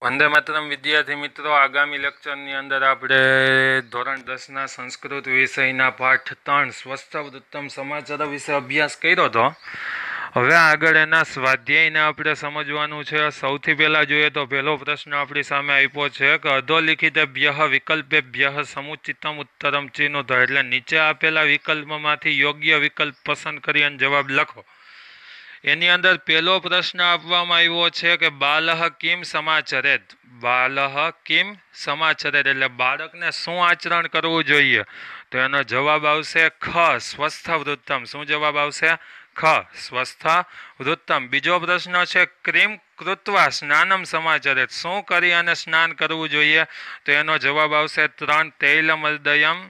वंदे मातरम विद्यार्थी मित्रों, आगामी लेक्चरनी अंदर आपणे धोरण 10 संस्कृत विषयना पाठ 3 स्वस्थ उत्तम समाचार विषय अभ्यास कर्यो तो हवे आगळ एना स्वाध्यायने आपणे समजवानुं छे। सौथी पहेला जोईए तो पहेलो प्रश्न आपणी सामे आप्यो छे के अधोलिखितेभ्यः विकल्पेभ्यः समुचितम उत्तरम चिन्हो। एटले नीचे आपेला विकल्पमांथी योग्य विकल्प पसंद करी अने जवाब लखो। एनी अंदर पहलो प्रश्न आपवामां आव्यो छे के बालः किम समाचरेत। बालः किम समाचरेत एटले बाळकने शुं आचरण करवुं जोईए, तो एनो जवाब आवशे ख स्वस्थ वृत्तम। शुं जवाब आवशे? ख स्वस्थ वृत्तम। बीजो प्रश्न छे क्रीम कृत्वा स्नानम समाचरेत। शुं करी अने स्नान करवुं जोईए, तो एनो जवाब आवशे 3 तैलमर्दयम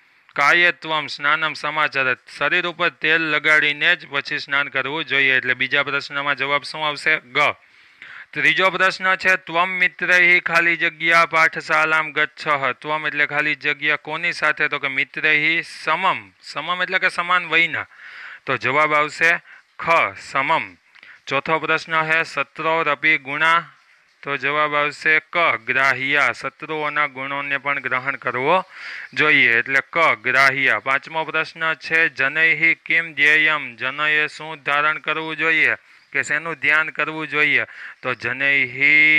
कायत्वम स्नानम समाचरेत। शरीर पर तेल लगाड़ीने ज पछी स्नान करवुं जोईए। एटले बीजा प्रश्नमां जवाब शुं आवशे? ग। त्रीजो प्रश्न छे त्वम मित्रैः खाली जग्या पाठशालां गच्छः। त्वम एटले खाली जग्या कोनी साथे, तो के मित्रैः समम। समम एटले के समान वयना, तो जवाब आवशे ख समम। चौथो प्रश्न है शत्रोरपि गुणा, तो जवाब आवशे क ग्राह्या। शत्रुओना गुणोने पण ग्रहण करवो जोईए, एटले क ग्राह्या। पांचमो प्रश्न छे जनैः किम ध्येयम। जनए शुं धारण करवुं जोईए के शेनुं ध्यान करवुं जोईए, तो जनैः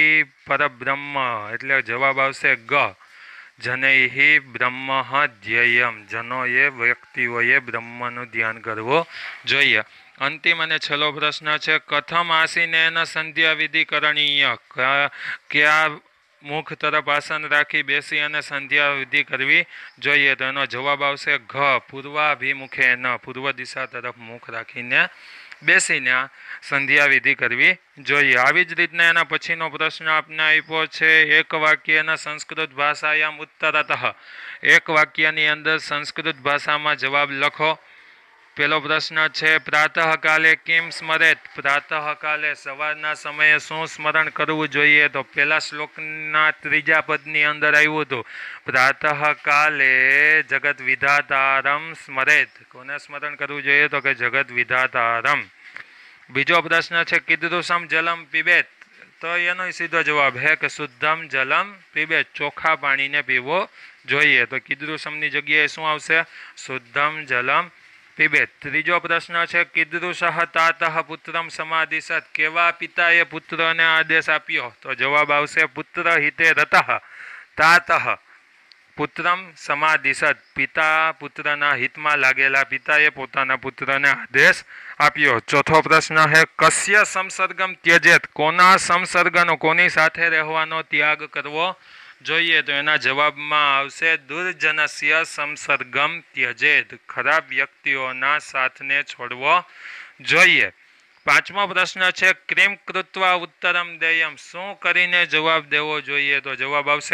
परब्रह्म। एटले जवाब आवशे ग जनैः ब्रह्म ध्येयम। जनोए व्यक्तिओए ब्रह्मनुं ध्यान करवुं जोईए। अंतिम अने छेल्लो प्रश्न है कथम आसीनेन संध्या विधि करणीय। क्या मुख तरफ आसन राखी बेसी अने संध्या विधि करवी जोईए, तो एनो जवाब आवशे घ पूर्वाभिमुखेन। पूर्व दिशा तरफ मुख राखीने बेसीने संध्या विधि करवी जोईए। आवी ज रीतना एना पछीनो प्रश्न आपने आप्यो छे एक वाक्यना संस्कृत भाषायाम उत्तरतः। एक वाक्यनी अंदर संस्कृत भाषामां जवाब लखो। पहलो प्रश्न है प्रातः काले किम स्मरेत। प्रातः काले सवारना समये शुं स्मरण करवुं जोईए, तो पहला श्लोकना त्रीजा पदनी अंदर आव्युं हतुं प्रातः काले जगत विधातारम स्मरेत। कोने स्मरण करवुं जोईए, तो के जगत विधातारम। बीजो प्रश्न है कीदृशम जलम पीबेत, तो एनो सीधो जवाब है कि शुद्धम जलम पीबेत। चोखा पानी ने पीवो जोईए, तो कीदृशमनी जग्याए शुं आवशे? शुद्धम जलम पीबेत। त्रीजो प्रश्न है कीदृशः तातः पुत्रम समादिशत। केवा पिताए पुत्रने आदेश आप्यो, तो जवाब आवशे पुत्र हिते रतः तातः पुत्रम समादिशत। पिता पुत्रना हितमां लागेला पिताए पोताना पुत्रने आदेश आप्यो। चौथो प्रश्न है कस्य संसर्गम त्यजेत। कोना संसर्गनो कोनी साथे रहवानो त्याग करवो जोईए, तो एना जवाबमां आवशे दुर्जनस्य संसर्गम त्यजेत। खराब व्यक्तिओना साथने छोड़वो जोईए। पांचमो प्रश्न है क्रीम कृत्वा उत्तरम देयम। शुं करीने जवाब देवो जोईए, तो जवाब आवशे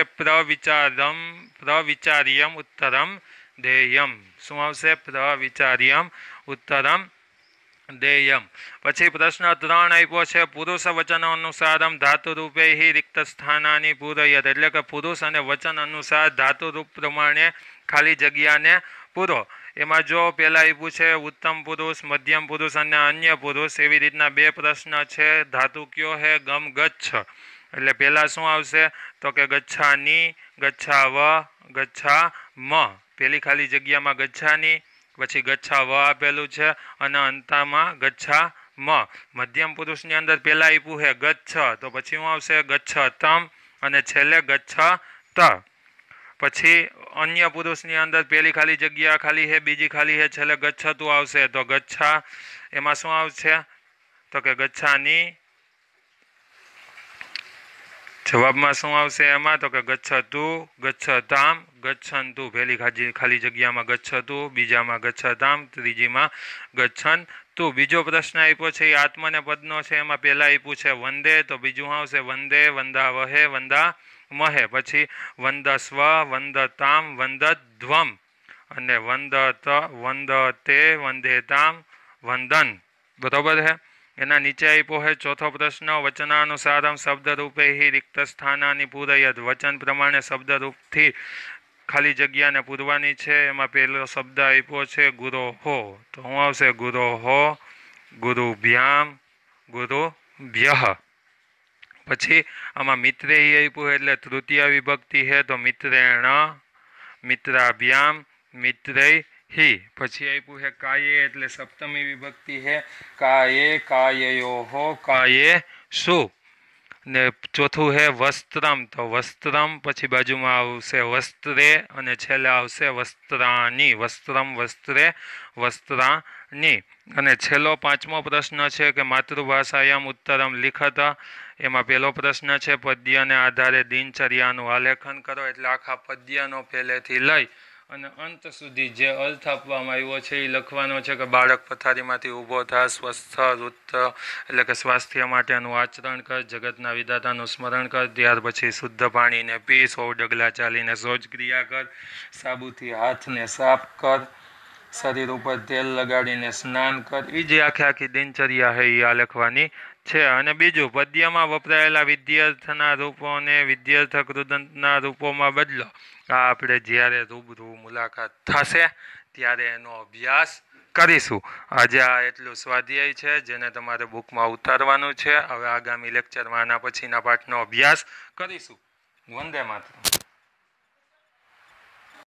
प्रविचार्यम उत्तरम देयम। शुं आवशे? प्रविचार्यम उत्तरम देयम। पछी प्रश्न 3 आप्यो छे पुरुष वचन अनुसारम धातु रूपे ही रिक्त स्थानानि पूरयत। एटले के पुरुष अने वचन अनुसार धातु रूप प्रमाणे खाली जग्याने पूरो। एमां जो पहेला आप्युं छे उत्तम पुरुष, मध्यम पुरुष अने अन्य पुरुष, एवी रीतना बे प्रश्न छे धातु क्यो है गम गच्छ। एटले पहेला शुं आवशे, तो के गच्छानि, गच्छाव, गच्छाम। पहेली खाली जग्यामां गच्छानि, पछी गच्छा व आपेलू है अने अंतमां गच्छा म। मध्यम पुरुषनी अंदर पहेला आप्युं है गच्छ, तो पछी शुं आवशे? गच्छतम अने छेल्ले गच्छत। पछी अन्य पुरुषनी अंदर पहेली खाली जग्या खाली है, बीजी खाली है, छेल्ले गच्छतु आवशे, तो गच्छा एमां शुं आवशे? तो के गच्छानी। जवाब में शू आवशे एमां? तो के गच्छतु, गच्छताम, गच्छन्तु। पहली खाली जग्या में गच्छतु, बीजा में गच्छताम, त्रीजी में गच्छन्तु। बीजो प्रश्न आप्यो छे आत्मने पदनो छे। एमां पहेला आप्युं छे वंदे, तो बीजुं आवशे वंदे, वंदावहे, वंदामहे। पछी वंदस्व, वंदताम, वंदध्वम अने वंदत, वंदते, वंदेताम, वंदन। बराबर है। एना नीचे आप्यो है चौथो प्रश्न वचनानुसारम शब्द रूपे ही रिक्त स्थानानि पूरयत। वचन प्रमाणे शब्द रूप थी खाली जग्या ने पूरवानी छे। एमां पहेलो शब्द आप्यो छे गुरोहो, तो शुं आवशे? गुरोहो, गुरुभ्याम, गुरुभ्यः। પછી આમાં મિત્રેય આપ્યું એટલે તૃતીય વિભક્તિ છે તો મિત્રેણ, મિત્રાભ્યામ, મિત્રૈ હિ. પછી આપ્યું છે કાયે એટલે સપ્તમી વિભક્તિ છે કાયે, કાયયોહો, કાયે શું. ને ચોથું છે વસ્ત્રમ તો વસ્ત્રમ, પછી બાજુમાં આવશે વસ્ત્રે અને છેલ્લે આવશે વસ્ત્રાની. વસ્ત્રમ, વસ્ત્રે, વસ્ત્રાની. અને છેલ્લો પાંચમો પ્રશ્ન છે કે માતૃભાષાયામ ઉત્તરમ લિખત. એમાં પહેલો પ્રશ્ન છે પદ્યને આધારે દિનચર્યાનું આલેખન કરો. એટલે આખા પદ્યનો પહેલેથી લઈ અને અંત સુધી જે અર્થ આપવામાં આવ્યો છે એ લખવાનો છે કે બાળક પથારીમાંથી ઊભો થા, સ્વસ્થ વૃત્ત એટલે કે સ્વાસ્થ્ય માટેનું આચરણ કર, જગતના વિધાતાનું સ્મરણ કર, ત્યાર પછી શુદ્ધ પાણીને પી, 100 ડગલા ચાલીને શૌચક્રિયા કર, સાબુથી હાથને સાફ કર, શરીર ઉપર તેલ લગાડીને સ્નાન કર. એ જે આખી દિનચર્યા છે એ આ લખવાની છે. અને બીજું, પદ્યમાં વપરાયેલા વિદ્યાર્થના રૂપોને વિદ્યાર્થ કૃદંતના રૂપોમાં બદલો. આ આપણે જ્યારે રૂબરૂ મુલાકાત થશે ત્યારે એનો અભ્યાસ કરીશું. આજે આ એટલું સ્વાધ્યાય છે જેને તમારે બુકમાં ઉતારવાનું છે. હવે આગામી લેક્ચરમાં આના પછીના પાઠનો અભ્યાસ કરીશું. વંદે માતરમ.